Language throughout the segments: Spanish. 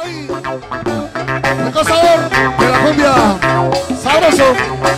El cazador de la cumbia. Sabroso.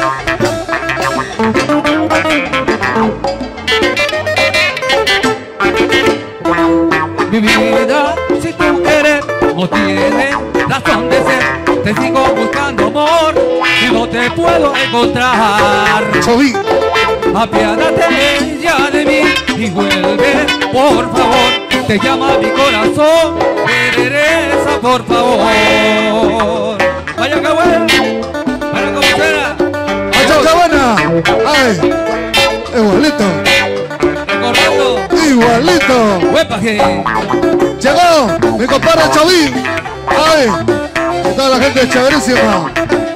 Mi vida, si tú quieres, no tienes razón de ser. Te sigo buscando amor y no te puedo encontrar. Choví. Apiádate ya de mí y vuelve, por favor. Te llama mi corazón, regresa, por favor. Vaya Cabana, vaya Cabocera. Vaya Cabana. Ay, igualito. Recordando. Igualito. Huepaje. Llegó mi compadre Choví. Ay, y toda la gente chéverísima.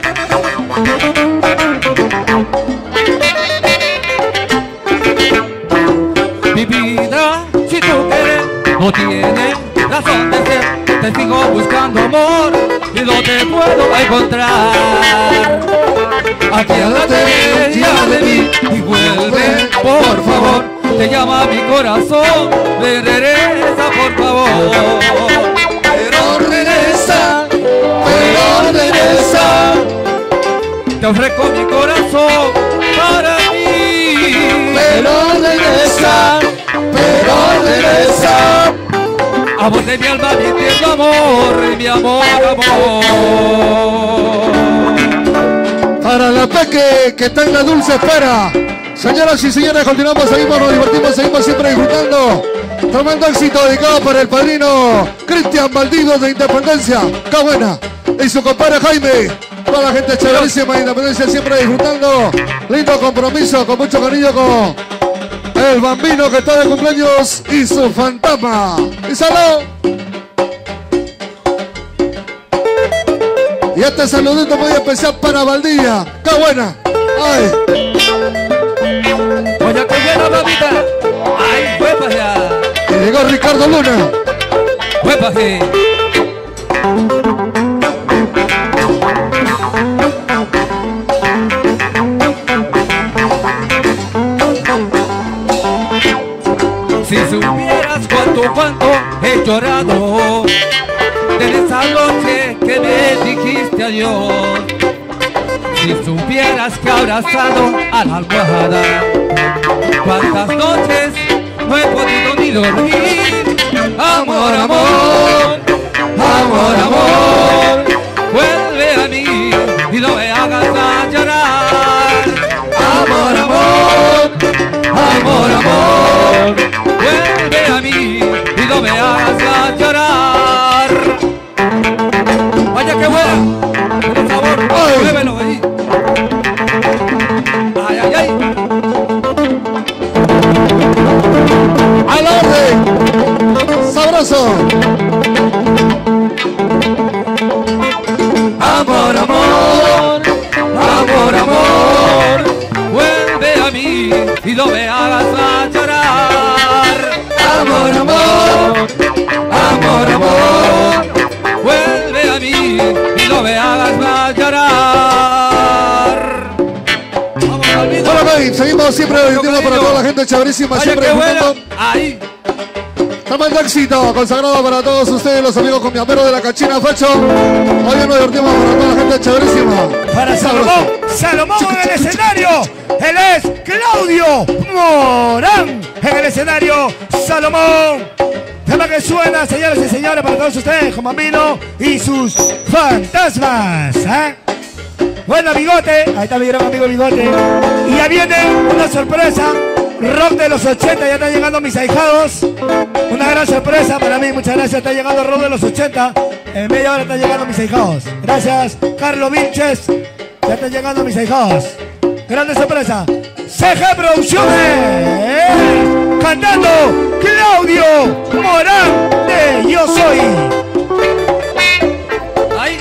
Mi vida, si tú quieres, no tienes razón de ser. Te sigo buscando amor y no te puedo encontrar. Apiádate ya de mí y vuelve, por favor. Te llama mi corazón, regresa, por favor. Pero regresa, pero regresa. Te ofrezco mi corazón para mí. Pero regresa, pero regresa. Amor de mi alma, mi tierno amor, mi amor, amor. Para la Peque que está en la dulce espera. Señoras y señores, continuamos, seguimos, nos divertimos, seguimos siempre disfrutando. Tremendo éxito dedicado para el padrino Cristian Valdivia de Independencia. ¡Qué buena! Y su compadre Jaime. Toda la gente chéverísima de Independencia siempre disfrutando. Lindo compromiso, con mucho cariño con el bambino que está de cumpleaños y su fantasma. ¡Y salud! Y este saludito muy especial para Valdivia. ¡Qué buena! ¡Ay! Oye, que buena mamita. Ay, huepaje. Y llegó Ricardo Luna. Huepaje. Si supieras cuánto he llorado de esa noche que me dijiste adiós. Si supieras que he abrazado a la almohada, cuántas noches no he podido ni dormir. Amor, amor, amor, amor, vuelve a mí y no me hagas llorar. Amor, amor, amor, amor, vuelve a mí y no me hagas llorar. Vaya que buena, por favor, muévelo ahí. Ay, ay, ay. ¡A la orden! ¡Sabroso! Amor, amor, amor, amor, vuelve a mí y no me hagas llorar. Amor, amor, amor, amor, vuelve a mí y no me hagas llorar. Vamos, Palmito. Bueno, ok, seguimos siempre divirtiendo para toda la gente chéverísima, Vaya siempre que buena. disfrutando. Ahí. Tremendo éxito, consagrado para todos ustedes, los amigos con mi amero de la Cachina Facho. Hoy nos divertimos para toda la gente chéverísima. Para Salomón, Salomón en el escenario. Él es Claudio Morán en el escenario. Salomón. Tema que suena, señores y señores, para todos ustedes, con Bambino y sus fantasmas. ¿Eh? Buena Bigote. Ahí está mi gran amigo Bigote. Y ya viene una sorpresa. Rock de los 80, ya están llegando mis ahijados. Una gran sorpresa para mí, muchas gracias. Está llegando Rock de los 80. En media hora están llegando mis ahijados. Gracias, Carlos Vinches. Ya están llegando mis ahijados. Grande sorpresa. CG Producciones. Cantando Claudio Morán de Yo Soy. Ahí.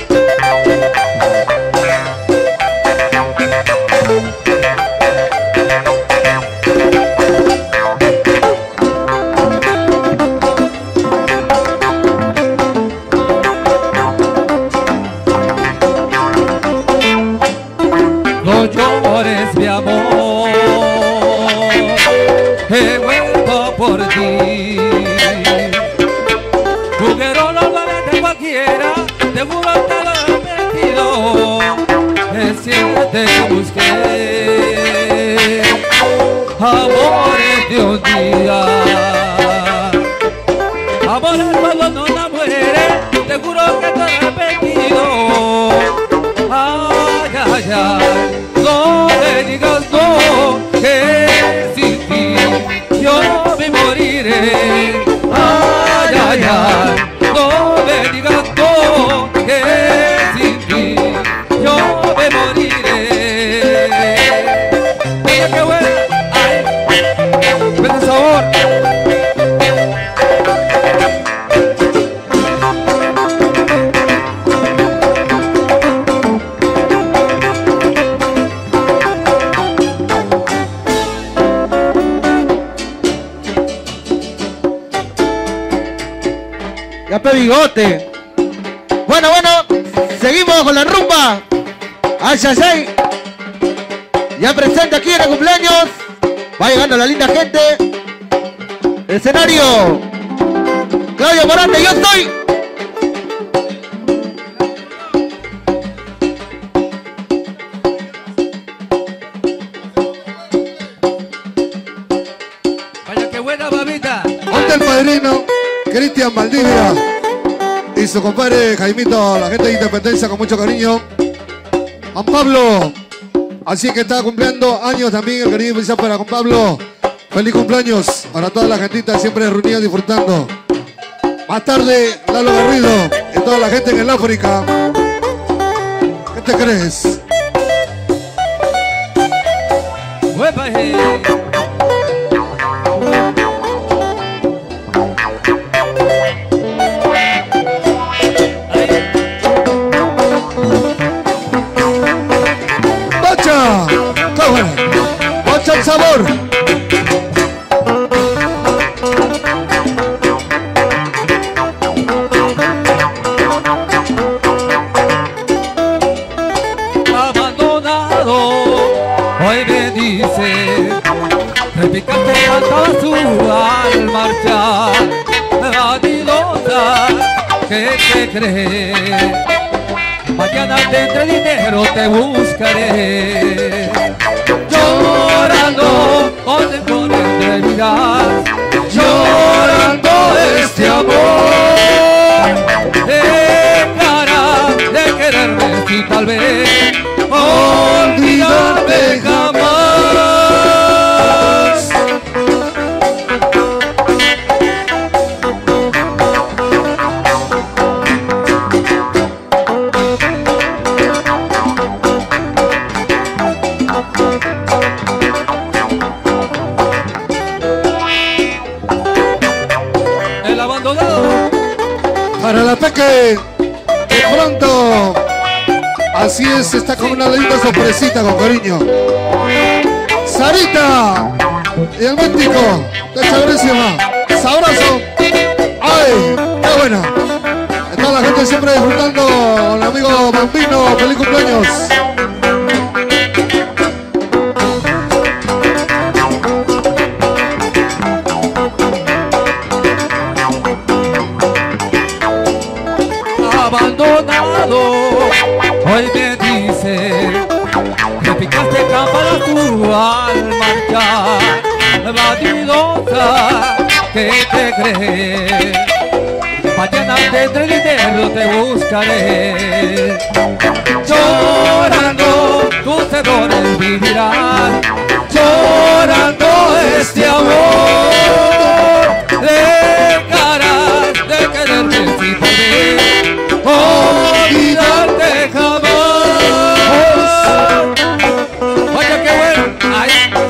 No llores, mi amor, he vuelto por ti. Juguero no bigote. Bueno, seguimos con la rumba. Ay, ay, ay. Ya presente aquí en el cumpleaños. Va llegando la linda gente. Escenario. Claudio Morante, yo estoy. Vaya qué buena babita. Ante el padrino Cristian Valdivia y su compadre Jaimito, la gente de Independencia con mucho cariño. Juan Pablo, así que está cumpliendo años también, el cariño especial para Juan Pablo. Feliz cumpleaños para toda la gentita siempre reunida disfrutando. Más tarde, Lalo Garrido y toda la gente en el África. ¿Qué te crees? Huepa, ¡Bacha! ¡Qué bueno! ¡Bacha el sabor! Abandonado, hoy me dice, repicaste cantaba su al marchar, vanidosa, ¿qué te crees? Mañana tendré dinero, te buscaré. Llorando, con el corazón dirás, llorando este amor. Dejarás de quererme si tal vez olvidarte jamás. El abandonado. Para la Peque, de pronto, así es, está con una linda sorpresita con cariño. Sarita y el mítico de Chabrísima, sabroso. ¡Ay! ¡Qué bueno! Está la gente siempre disfrutando con el amigo Bambino. ¡Feliz cumpleaños! Abandonado, hoy me dice, repicaste cámara tú al marchar, vanidosa, ¿qué te crees? Mañana tendré dinero, te buscaré. Llorando, tus errores vivirás, llorando este amor. Dejarás de quererme si podés olvidarte jamás. Vaya qué bueno. Ay.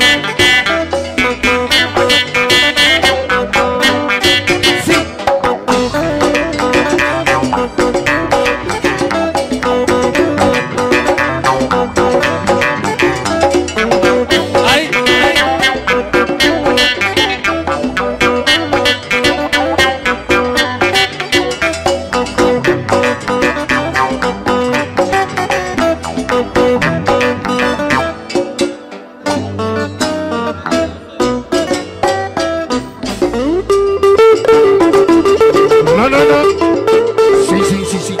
Sí. Ay, ay. No. Sí.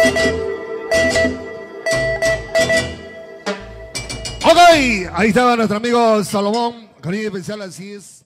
Ok, ahí estaba nuestro amigo Salomón, cariño especial, así es.